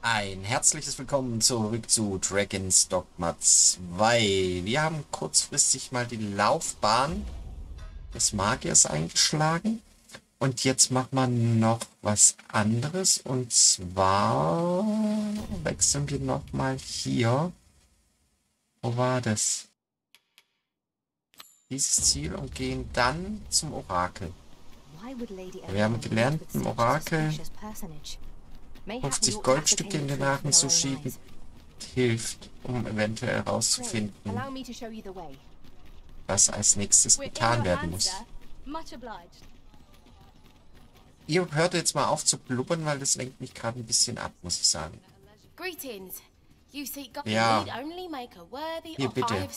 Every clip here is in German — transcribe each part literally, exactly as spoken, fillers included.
Ein herzliches Willkommen zurück zu Dragon's Dogma zwei. Wir haben kurzfristig mal die Laufbahn des Magiers eingeschlagen. Und jetzt macht man noch was anderes. Und zwar wechseln wir nochmal hier. Wo war das? Dieses Ziel und gehen dann zum Orakel. Wir haben gelernt, im Orakel fünfzig Goldstücke in den Haken zu schieben, hilft, um eventuell herauszufinden, was als nächstes getan werden muss. Ihr hört jetzt mal auf zu blubbern, weil das lenkt mich gerade ein bisschen ab, muss ich sagen. Ja, hier bitte.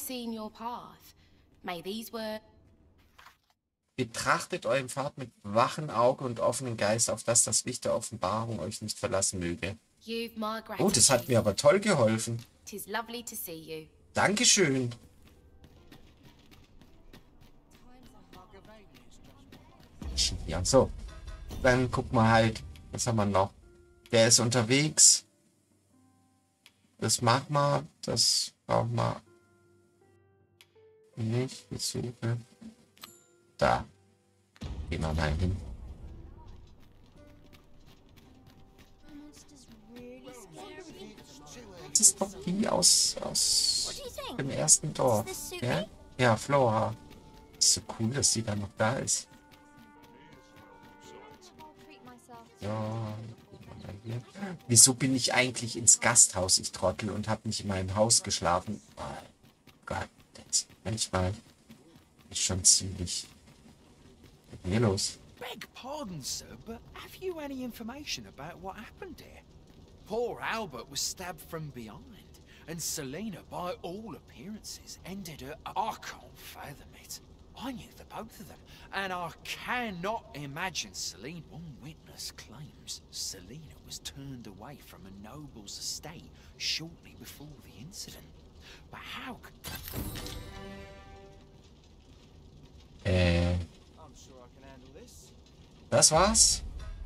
Betrachtet euren Pfad mit wachem Auge und offenem Geist, auf dass das Licht der Offenbarung euch nicht verlassen möge. Oh, das hat mir aber toll geholfen. Dankeschön. Ja, so. Dann gucken wir halt. Was haben wir noch? Der ist unterwegs. Das machen wir. Das brauchen wir nicht. Ich suche. Da. Gehen wir mal hin. Das ist doch die aus, aus dem ersten Dorf. Ja? Ja, Flora. Ist so cool, dass sie da noch da ist. Ja. Wieso bin ich eigentlich ins Gasthaus, ich Trottel, und habe nicht in meinem Haus geschlafen? Oh Gott, das manchmal ist schon ziemlich... Hier los. Beg pardon, sir, but have you any information about what happened here? Poor Albert was stabbed from behind, and Selena, by all appearances, ended her... I can't fathom it. I knew the both of them, and I cannot imagine Selena. One witness claims Selena was turned away from a noble's estate shortly before the incident. But how could... Äh... Das war's.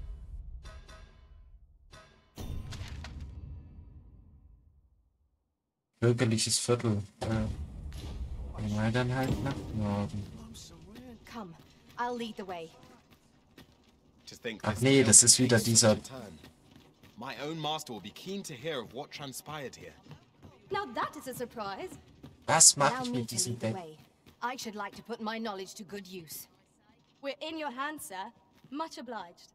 Bürgerliches Viertel. Äh, mal dann halt nach Norden. Ach nee, das ist wieder dieser... My own master will be keen to hear of what transpired here. Now that is a surprise. Was mache ich mit diesem Bett? I should like to put my knowledge to good use. We're in your hands, sir. Much obliged.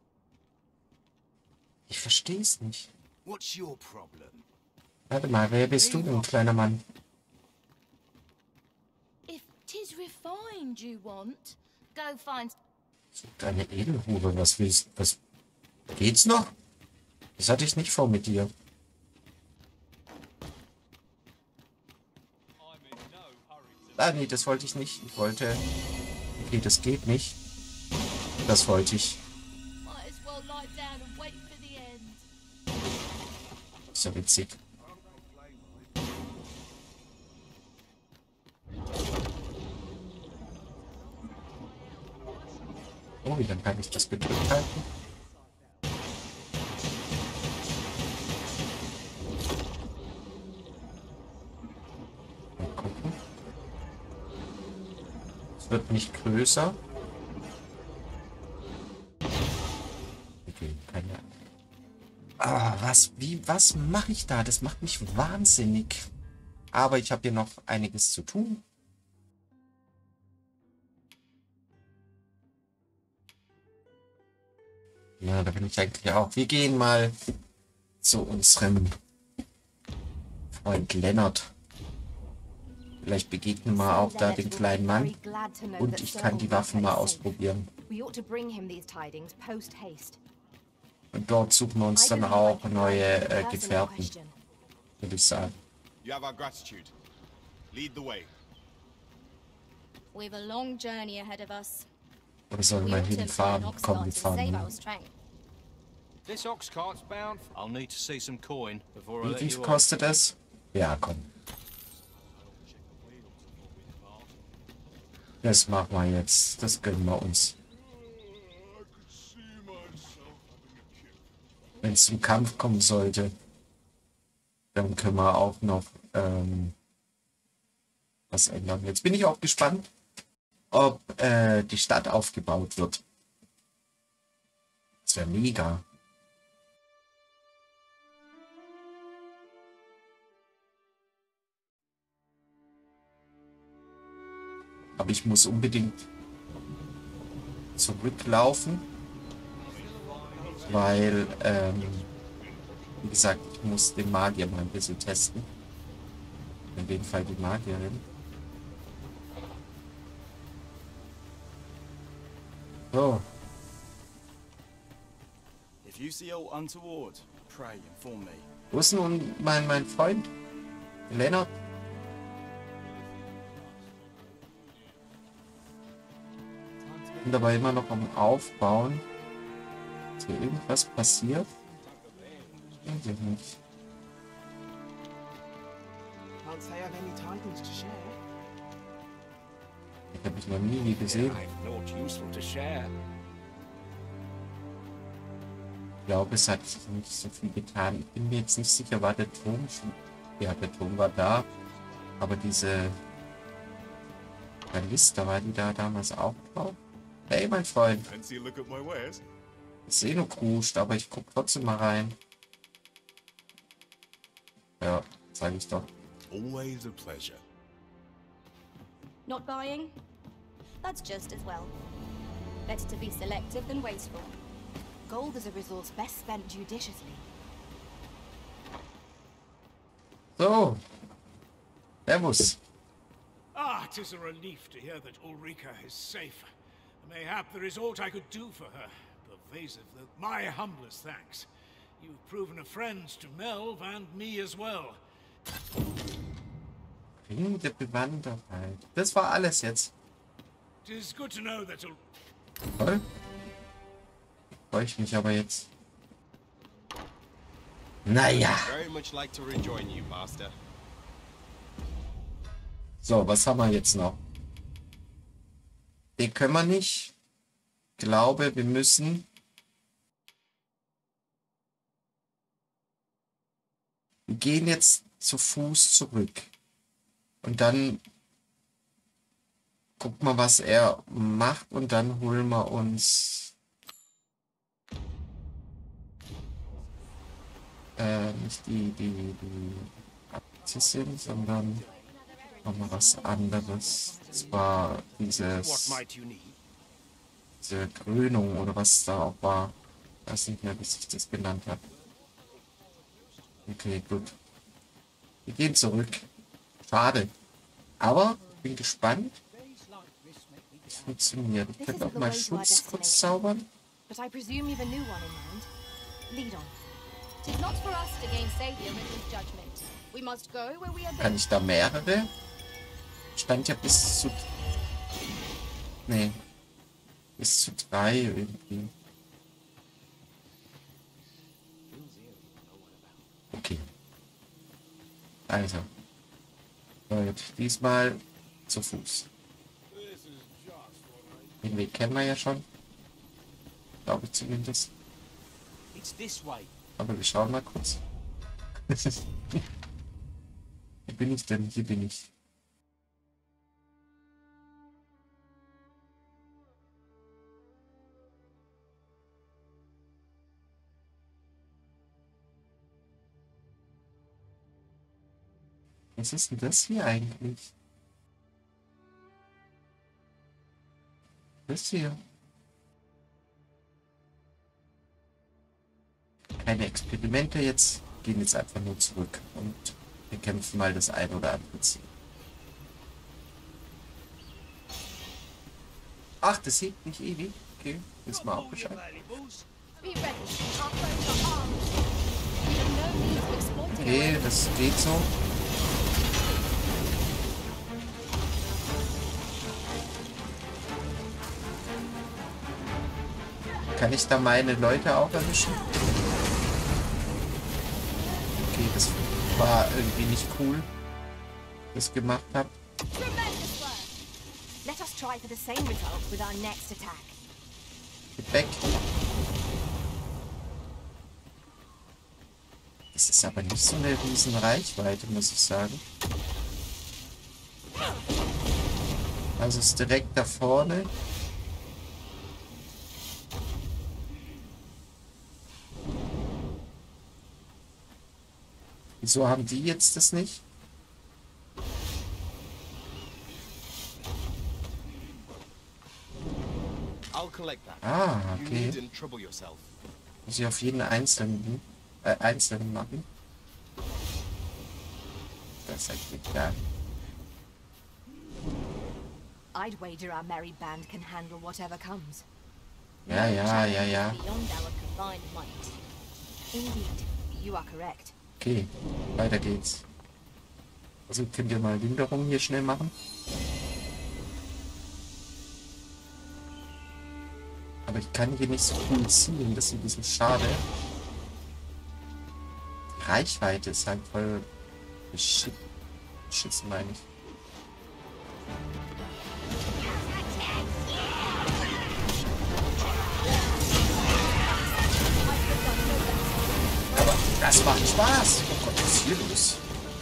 Ich verstehe es nicht. What's your problem? Warte mal, wer bist du denn, kleiner Mann? If 'tis refined you want, go find... Deine Edelhure, was willst du? Was geht's noch? Das hatte ich nicht vor mit dir. Ah, nee, das wollte ich nicht. Ich wollte... Okay, das geht nicht. Das wollte ich. Ist ja witzig. Oh, dann kann ich das gedrückt halten. Mal gucken. Es wird nicht größer. Okay, keine Ahnung. Ah, was, wie, was mache ich da? Das macht mich wahnsinnig. Aber ich habe hier noch einiges zu tun. Ja, da bin ich eigentlich auch. Wir gehen mal zu unserem Freund Lennart. Vielleicht begegnen wir auch da den kleinen Mann. Und ich kann die Waffen mal ausprobieren. Und dort suchen wir uns dann auch neue äh, Gefährten, würde ich sagen. You have our gratitude. Lead the way. We've a long journey ahead of us. Oder sollen wir hinfahren? Komm, wir fahren. This ox cart's bound. I'll need to see some coin before I Wie let viel you kostet es? Ja, komm. Das machen wir jetzt. Das gönnen wir uns. Wenn es zum Kampf kommen sollte. Dann können wir auch noch ähm, was ändern. Jetzt bin ich auch gespannt, ob äh, die Stadt aufgebaut wird. Das wäre mega. Aber ich muss unbedingt zurücklaufen, weil, ähm, wie gesagt, ich muss den Magier mal ein bisschen testen. In dem Fall die Magierin. So. If you see aught untoward, pray inform me. Wo ist nun mein, mein Freund? Lennart? Ich bin dabei immer noch am Aufbauen. Ist hier irgendwas passiert? Ich denke nicht. Can't say I've any tidings to share. Ich habe ich noch nie gesehen. I've naught useful to share. Ich glaube, es hat sich nicht so viel getan. Ich bin mir jetzt nicht sicher, war der Turm schon... Ja, der Turm war da. Aber diese... Liste, war die da damals auch drauf? Hey, mein Freund. Fancy a look at my wares? Ich sehe nur kruscht, aber ich guck trotzdem mal rein. Ja, sage ich doch. Always a pleasure. Not buying? That's just as well. Better to be selective than wasteful. Gold is a resource best spent judiciously. So. Servus. Ah, 'tis a relief to hear that Ulrika is safe. Mayhap there is aught I could do for her. Pervasive, that my humblest thanks. You've proven a friend to Melv and me as well. Ring der Bewandterheit. Das war alles jetzt. 'Tis good to know that Ul Toll. Freue ich mich aber jetzt. Naja. Very much like to rejoin you, Master. So, was haben wir jetzt noch? Den können wir nicht. Ich glaube, wir müssen... Wir gehen jetzt zu Fuß zurück. Und dann gucken wir, was er macht. Und dann holen wir uns... Äh, nicht die, die, die Abzissin, sondern... Nochmal was anderes. Das war dieses, diese Krönung oder was da auch war. Ich weiß nicht mehr, wie sich das genannt hat. Okay, gut. Wir gehen zurück. Schade. Aber ich bin gespannt. Es funktioniert. Ich könnte auch mal Schutz kurz zaubern. But I presume you've a new one in mind. Lead on. 'Tis not for us to gainsay the original judgment. We must go where we are Kann ich da mehrere? Stand ja bis zu... Nee. Bis zu drei irgendwie. Okay. Also. Gut. Diesmal zu Fuß. Den Weg kennen wir ja schon. Glaube ich zumindest. It's this way. Aber wir schauen mal kurz. Wo bin ich denn? Hier bin ich. Was ist denn das hier eigentlich? Das hier. Keine Experimente jetzt. Gehen jetzt einfach nur zurück und wir kämpfen mal das ein oder andere Ziel. Ach, das hebt nicht ewig. Okay, wissen wir auch Bescheid. Be ready. Our foes are armed. We have no need of exploiting our Okay, own. das geht so. Kann ich da meine Leute auch erwischen? Okay, das war irgendwie nicht cool, was ich gemacht habe. Tremendous work. Let us try for the same result with our next attack. Geht weg. Das ist aber nicht so eine riesen Reichweite, muss ich sagen. Also ist direkt da vorne. Wieso haben die jetzt das nicht? I'll collect that. Ah, You okay. needn't trouble yourself. Muss ich auf jeden einzelnen, äh, einzelnen machen. Das ist echt egal. I'd wager our merry band can handle whatever comes. Ja, ja, ja, ja. Beyond our combined might. Indeed, you are correct. Okay, weiter geht's. Also könnt ihr mal Linderung hier schnell machen. Aber ich kann hier nicht so cool zielen, das ist ein bisschen schade. Die Reichweite ist halt voll beschissen, beschissen meine ich. Aber das macht Spaß. Oh Gott, was ist hier los?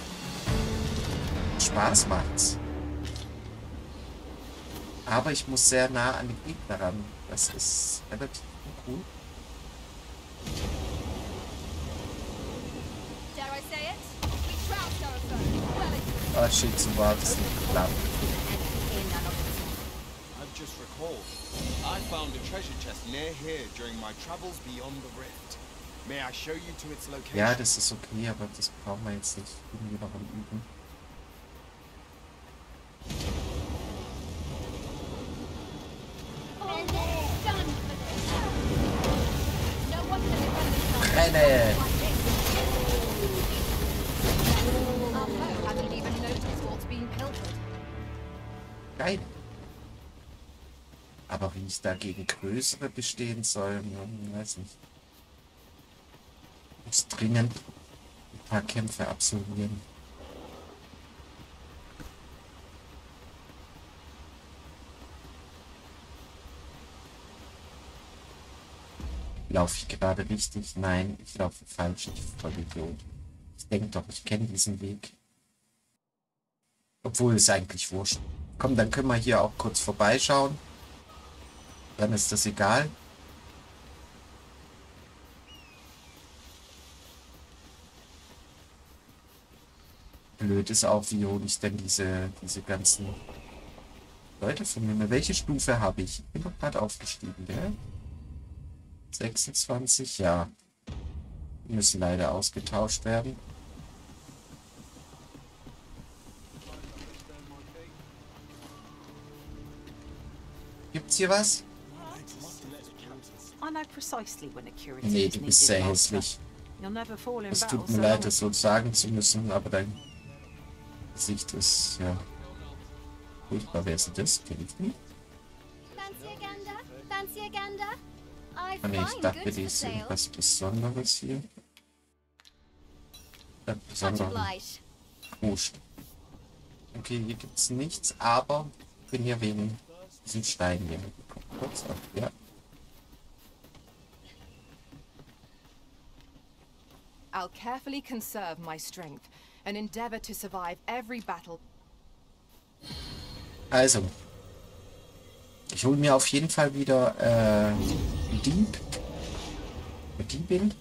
Spaß macht's. Aber ich muss sehr nah an den Gegner ran. Das ist relativ cool. Dare I say it? We trounced our foe. Well, it's Ah, shit, so war das nicht geklappt. in none of it. I've just recalled. I found a treasure chest near here during my travels beyond the rift. May I show you to its location? Ja, das ist okay, aber das brauchen wir jetzt nicht irgendwie noch am Üben. Renne! Haven't even noticed what's being pilfered. Geil. Aber wie ich dagegen größere bestehen soll, hm, weiß nicht. Ich muss dringend ein paar Kämpfe absolvieren. Laufe ich gerade richtig? Nein, ich laufe falsch. Ich voll Idiot. Ich denke doch, ich kenne diesen Weg. Obwohl es eigentlich wurscht. Komm, dann können wir hier auch kurz vorbeischauen. Dann ist das egal. Blöd ist auch, wie hole ich denn diese, diese ganzen Leute von mir? Welche Stufe habe ich? Ich bin doch gerade aufgestiegen, gell? sechsundzwanzig, ja. Die müssen leider ausgetauscht werden. Gibt's hier was? I know precisely when a curator Nee, is du needed, bist sehr Master. hässlich. You'll never fall in Es battle tut so mir leid, long das so sagen zu müssen, aber dein Gesicht ist, ja, furchtbar. Wer ist denn das? Kenn ich nicht. Fancy a gander? Fancy a gander? I Ah, nee, ich find dachte, goods die for ist sale. irgendwas Besonderes hier. Ja, Much besonderen obliged. Wurscht. Okay, hier gibt's nichts, aber ich bin ja wegen diesem Stein hier mitgekommen. Kurz ab, ja. I'll carefully conserve my strength and endeavor to survive every battle. Also, ich hole mir auf jeden Fall wieder äh, einen Dieb, eine Diebin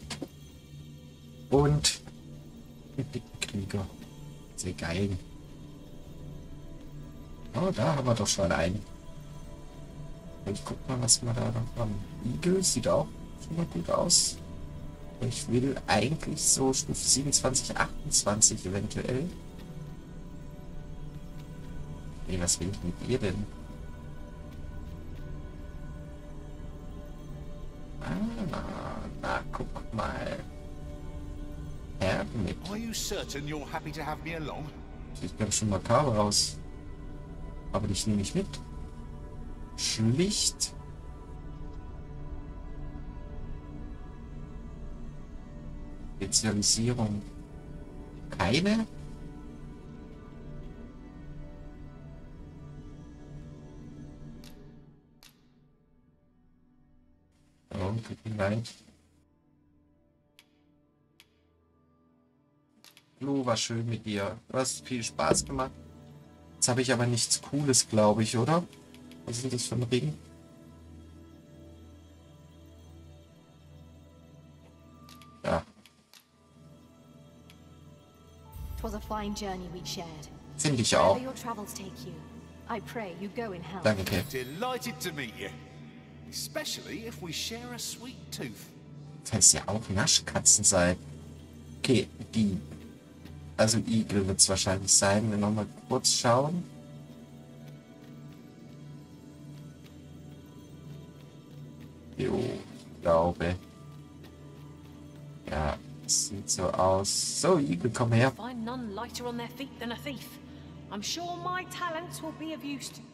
und einen dicken Krieger. Sehr geil. Oh, da haben wir doch schon einen. Ich guck mal, was wir da noch haben. Igel sieht auch schon mal gut aus. Ich will eigentlich so Stufe siebenundzwanzig, achtundzwanzig eventuell. Nee, was will ich mit ihr denn? Ah, na, guck mal. Herr mit. Are you certain you're happy to have me along? Sieht ganz schön makaber aus. Aber dich nehme ich mit. Schlicht. Spezialisierung. Keine? Oh, tut mir leid. Blue, war schön mit dir. Du hast viel Spaß gemacht. Jetzt habe ich aber nichts Cooles, glaube ich, oder? Was ist das für ein Ring? Ja. Twas a fine journey we shared. Finde ich auch. Wherever your travels take you, I pray you go in health. Danke. Delighted to meet you. Especially if we share a sweet tooth. Falls ihr auch Naschkatzen seid. Okay, die. Also Igel wird es wahrscheinlich sein. Wir nochmal kurz schauen. Jo, ich glaube. Ja, es sieht so aus. So, Igel, komm her. Find none lighter on their feet than a thief. I'm sure my talents will be of use to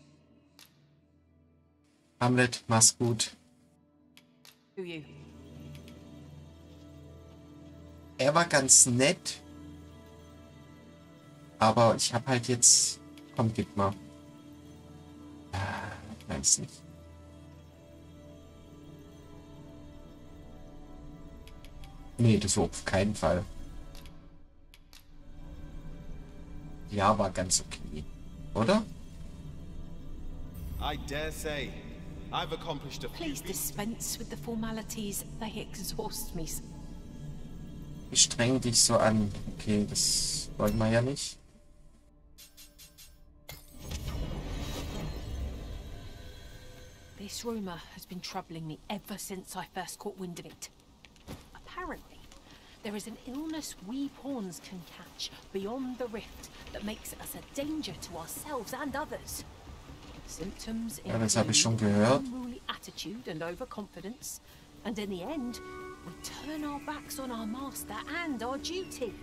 Hamlet, mach's gut. you. Er war ganz nett. Aber ich habe halt jetzt... Komm, gib mal. Ah, weiß nicht. Nee, das war auf keinen Fall. Ja, war ganz okay. Oder? I dare say, I've accomplished a few Please dispense with the formalities. They exhaust me. Ich streng dich so an. Okay, das wollen wir ja nicht. This rumor has been troubling me ever since I first caught wind of it. Apparently, there is an illness we pawns can catch beyond the rift that makes us a danger to ourselves and others. Symptoms Ja, das habe ich schon gehört. unruly attitude and overconfidence, and in the end, we turn our backs on our master and our duty.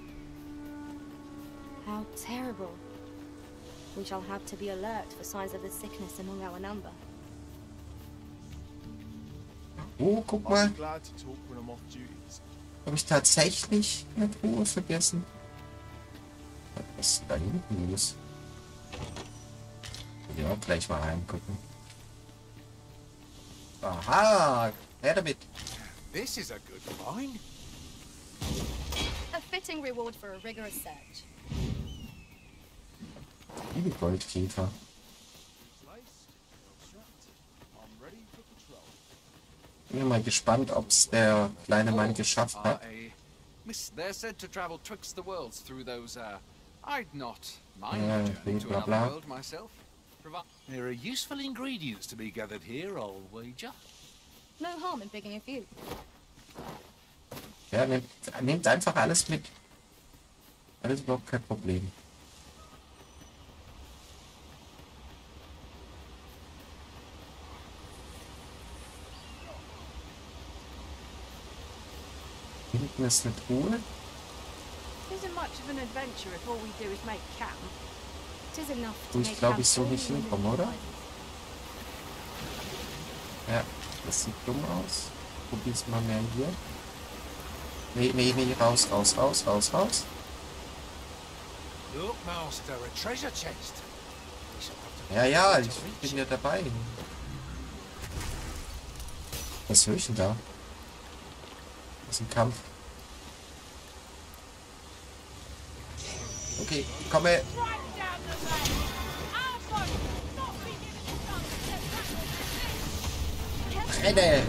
How terrible. We shall have to be alert for signs of the sickness among our number. Oh, guck mal. I'm glad to talk when I'm off duties. Habe ich tatsächlich eine Truhe vergessen? Was ist da hinten los? Ich will auch gleich mal reingucken. Aha! Her damit! This is a good find. A fitting reward for a rigorous search. Liebe Goldkäfer. Bin mal gespannt, ob es der kleine Mann geschafft hat. Miss, they're said to travel twixt the worlds through those, uh, I'd not mind Ja, a journey to bla another bla. world myself. Provi- There are useful ingredients to be gathered here, I'll wager. No harm in picking a few. Ja, nehmt, nehmt einfach alles mit. Alles überhaupt kein Problem. Hinten ist eine Truhe. Isn't much of an adventure if all we do is make camp. It is enough to Wo ich make glaube camp ich so nicht all in hinkomme, the oder? morning. Ja, das sieht dumm aus. Probier's mal mehr hier. Nee, nee, nee, raus, raus, raus, raus, raus. Look, Master, a treasure chest. We shall have to Ja, ja, ich bin ja dabei. Was höre ich denn da? Das ist ein Kampf. Okay, komme. Renne!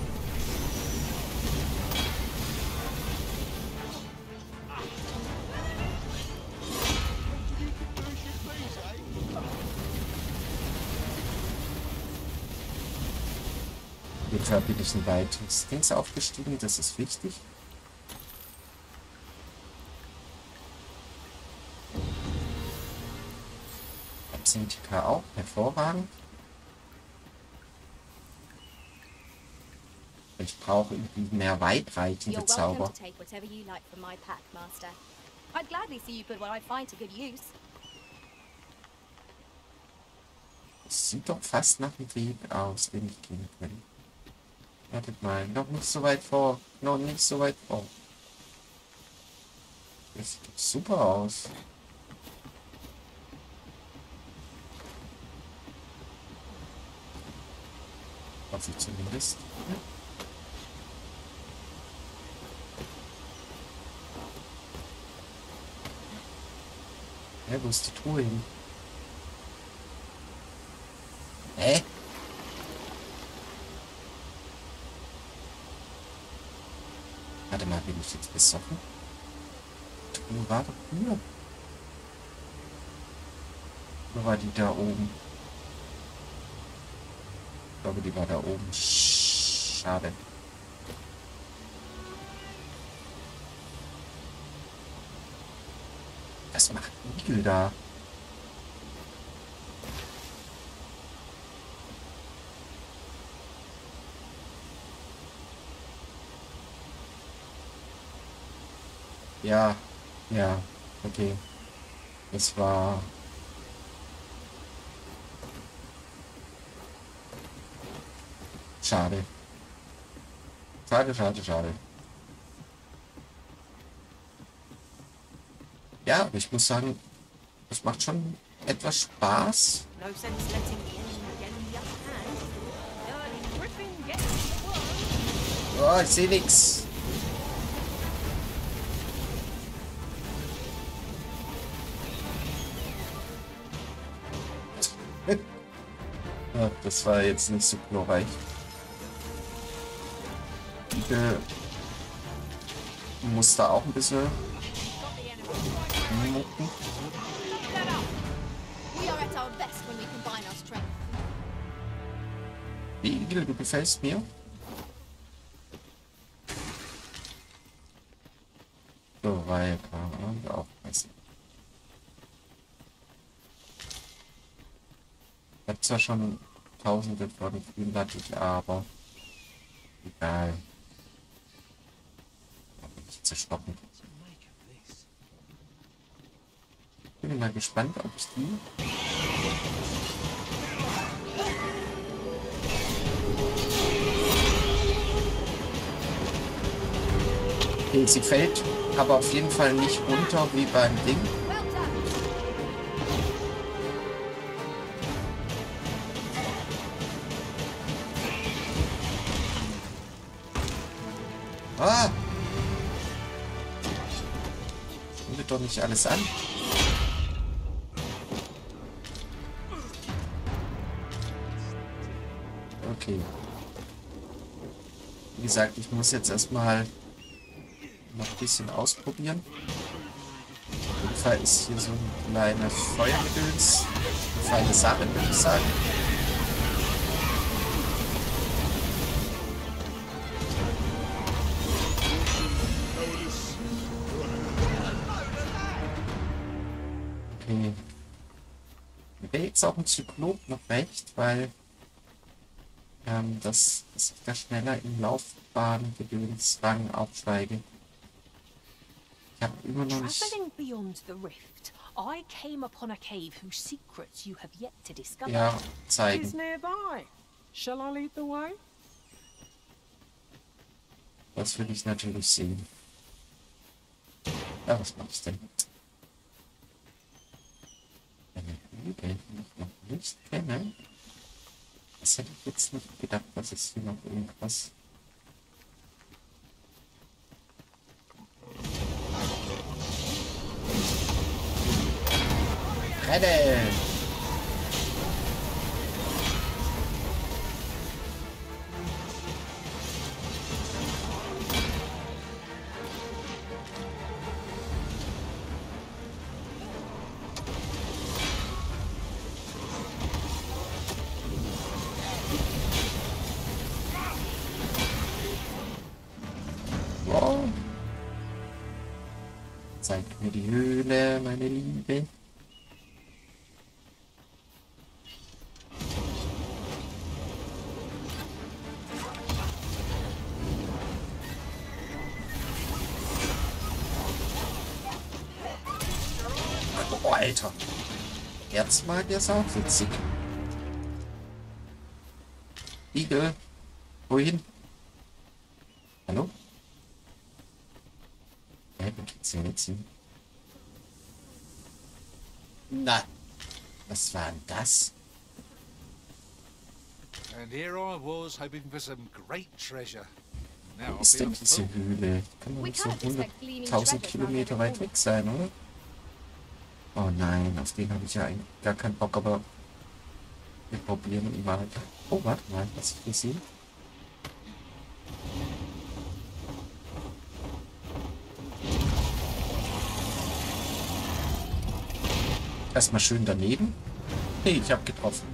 Jetzt bin ich ein weiteres Dings aufgestiegen, das ist wichtig. Absentika auch, hervorragend. Ich brauche irgendwie mehr weitreichende You're welcome Zauber. to take whatever you like from my pack, Master. I'd gladly see you put what I find to good use. Das sieht doch fast nach dem Weg aus, den ich gehen kann. Wartet mal, noch nicht so weit vor. Noch nicht so weit vor. Das sieht doch super aus. Hoffe ich zumindest. Hä, wo ist die Truhe hin? Hä? Warte mal, bin ich jetzt besoffen? Die Truhe war doch hier. Oder war die da oben? Ich glaube, die war da oben. Schade. Was macht Igel da? Ja, ja, okay. Das war... Schade. Schade, schade, schade. Ja, aber ich muss sagen, es macht schon etwas Spaß. No sense letting the enemy get in the upper hand. Early Griffin gets the world. Oh, ich sehe nichts. Ja, das war jetzt nicht so glorreich. Ich muss da auch ein bisschen mucken. Die Igel, du gefällst mir. So weiter. Und aufpassen. Ich habe zwar schon tausende von Grünlattig, aber egal. Nicht zerstoppen. Bin mal gespannt, ob ich die... Okay, sie fällt aber auf jeden Fall nicht runter wie beim Ding. Ah! Findet doch nicht alles an. Okay. Wie gesagt, ich muss jetzt erstmal noch ein bisschen ausprobieren. Auf jeden Fall ist hier so ein kleiner Feuergedöns. Eine feine Sache, würde ich sagen. Okay. Wäre jetzt auch ein Zyklop noch recht, weil ähm, das, dass ich da schneller im Laufbahngedönsrang aufsteige. Ich habe immer noch nicht... Traveling beyond the rift, I came upon a cave whose secrets you have yet to discover. Ja, zeigen. It's nearby. Shall I lead the way? Das will ich natürlich sehen. Ja, was mache ich denn? Eine Hügel, die ich noch nicht kenne. Das hätte ich jetzt nicht gedacht, dass es hier noch irgendwas... Rennen! Wow. Zeig mir die Höhle, meine Liebe. Oh, Alter. Erzmagier ist auch witzig. Igel. Wohin? Hallo? Ja, wo geht's denn jetzt hin? Na, was war denn das? And here I was hoping for some great treasure. Now Wo ist denn diese Höhle? Kann doch nicht so hunderttausend Kilometer weit weg sein, oder? Oh nein, auf den habe ich ja eigentlich gar keinen Bock, aber wir probieren ihn mal. Oh, warte mal, was ich hier sehe. Erstmal schön daneben. Hey, ich habe getroffen.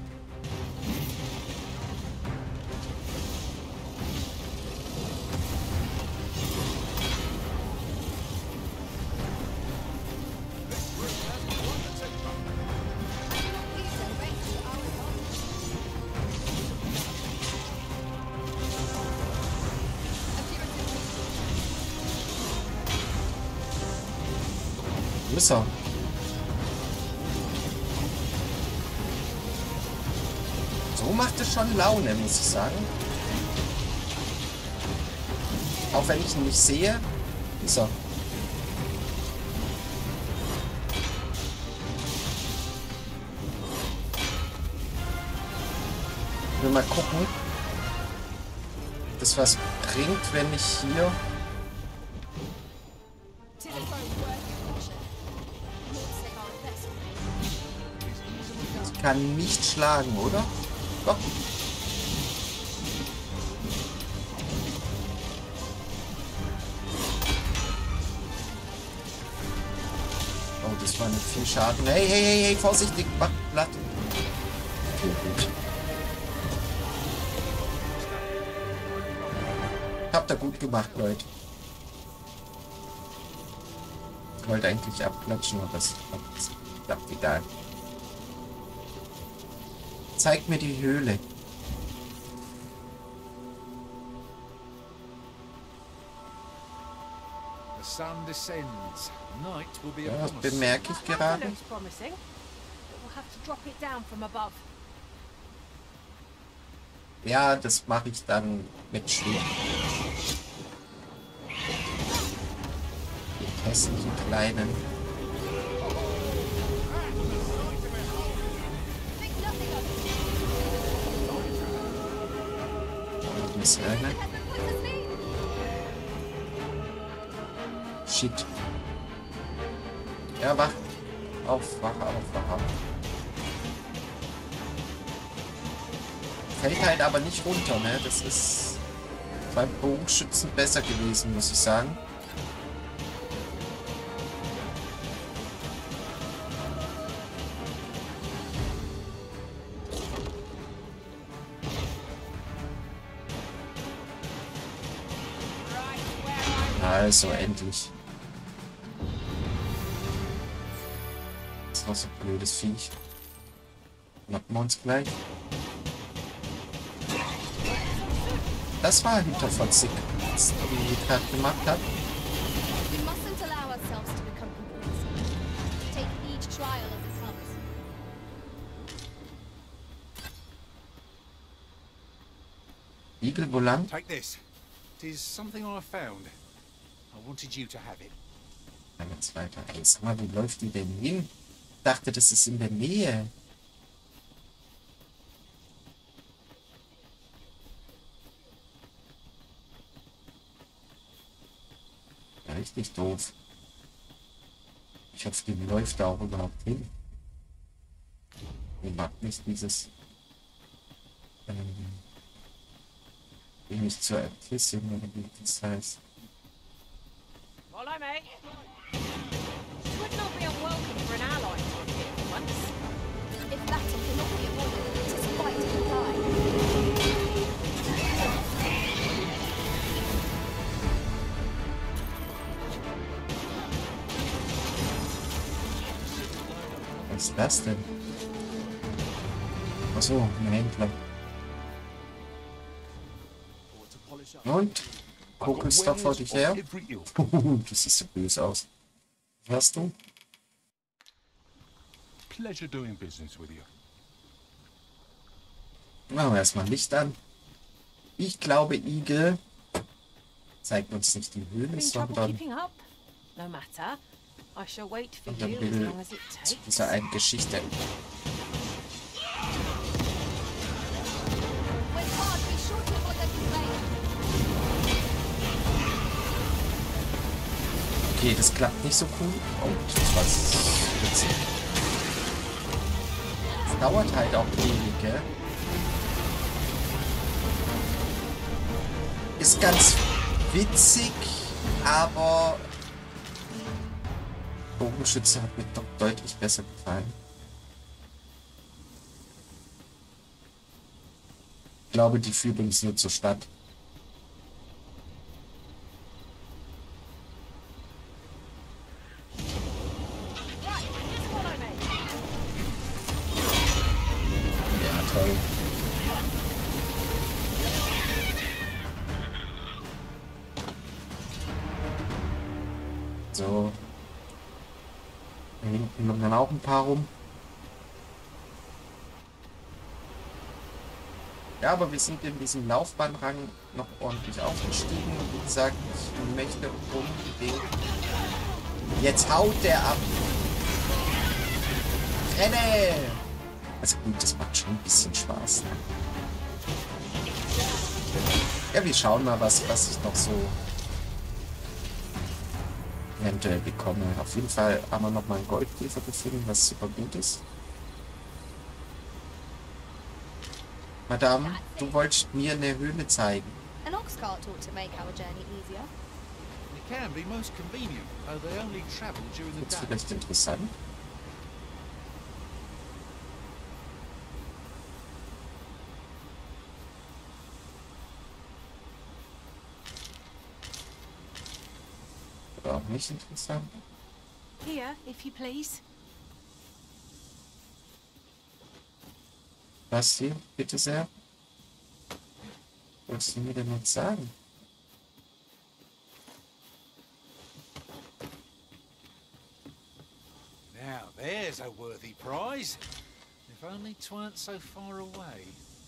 Wo ist er? So macht es schon Laune, muss ich sagen. Auch wenn ich ihn nicht sehe. Ist er. Ich will mal gucken, das was bringt, wenn ich hier... Ich kann nicht schlagen, oder? Doch. Oh, das war nicht viel Schaden. Hey, hey, hey, hey, vorsichtig, mach platt. Okay, gut. Habt ihr gut gemacht, Leute. Ich wollte eigentlich abklatschen, aber das klappt egal. Zeig mir die Höhle. Ja, das bemerke ich gerade. Ja, das mache ich dann mit Schwert. Die hässlichen kleinen. Eine. Shit. Ja, wach. Auf, wach auf, wach auf. Fällt halt aber nicht runter, ne? Das ist beim Bogenschützen besser gewesen, muss ich sagen. Also, endlich. Das ist noch so ein blödes Viech. Knocken wir uns gleich. Das war hinterfotzig, was die gerade gemacht hat. Igel, wo lang? Take this. It is something I found. I wanted you to have it. Eine zweite. Ey, sag mal, wo läuft die denn hin? Ich dachte, das ist in der Nähe. Ja, richtig doof. Ich hoffe, die läuft da auch überhaupt hin. Ich mag nicht dieses... Ähm, bin ich zur Äbtissin, oder wie das heißt. Follow me. It would not be unwelcome for an ally to appear for once. If battle cannot be avoided, it is fight or die. Was ist das denn? Achso, ein Händler. Und? Guckst da vor dich her? Das sieht so böse aus. Hörst du? Pleasure doing business with you. Machen wir erstmal Licht an. Ich glaube, Igel zeigt uns nicht die Höhle, sondern No matter. I shall wait for und dann you as will long as it zu takes. dieser einen Geschichte. When hard, be sure to avoid their flame. Okay, das klappt nicht so cool. Oh, das war witzig. Es dauert halt auch ewig, gell? Ist ganz witzig, aber Bogenschütze hat mir doch deutlich besser gefallen. Ich glaube, die führt uns nur zur Stadt. Ja, toll. So. Da hinten noch dann auch ein paar rum. Ja, aber wir sind in diesem Laufbahnrang noch ordentlich aufgestiegen. Wie gesagt, ich möchte unbedingt. Jetzt haut der ab. Renne! Also gut, das macht schon ein bisschen Spaß. Ne? Ja, wir schauen mal, was, was ich noch so eventuell bekomme. Auf jeden Fall haben wir noch mal einen Goldkäfer gefunden, was super gut ist. Madame, du wolltest mir eine Höhle zeigen. An ox cart ought to make our journey easier. It can be most convenient, though they only travel during the Das ist day. vielleicht interessant. Oder auch nicht interessant. Here, if you please. Was hier? Bitte sehr. Was wolltest du mir denn jetzt sagen? Now there's a worthy prize. If only 'tweren't so far away.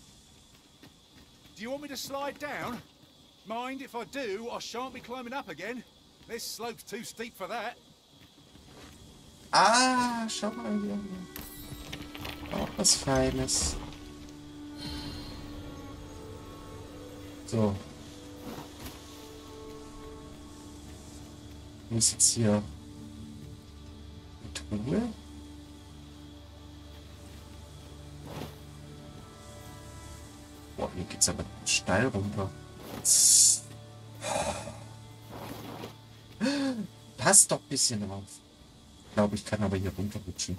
Do you want me to slide down? Mind, if I do, I shan't be climbing up again. This slope's too steep for that. Ah, schau mal hier. Auch was Feines. So. Wo ist jetzt hier eine Truhe? Boah, hier geht's aber steil runter. Passt doch ein bisschen drauf. Ich glaube, ich kann aber hier runterrutschen.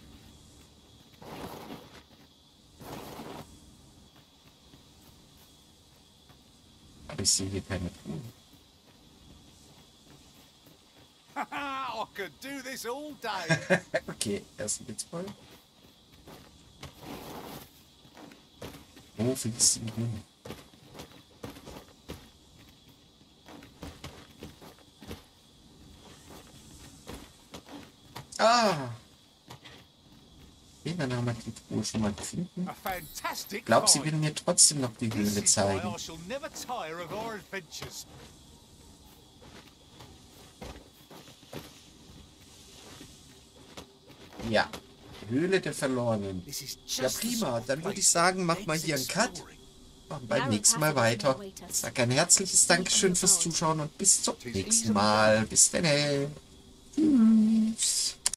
Aber ich sehe hier keine Truhe. Haha, I could do this all day. Okay, erst geht's voll. Wo fliegst du hin? Ah! Okay, dann haben wir die Truhe schon mal gefunden. A fantastic Ich glaube, sie find. will mir trotzdem noch die This Höhle is why zeigen. I shall never tire of our adventures. Ja. Höhle der Verlorenen. This is Ja, just the prima. sort of Dann würde ich place sagen, that mach mal needs hier einen Cut. exploring. Machen beim nächsten Mal weiter. Ich sage ein herzliches Dankeschön fürs Zuschauen und bis zum nächsten Mal. Bis dann. Tschüss.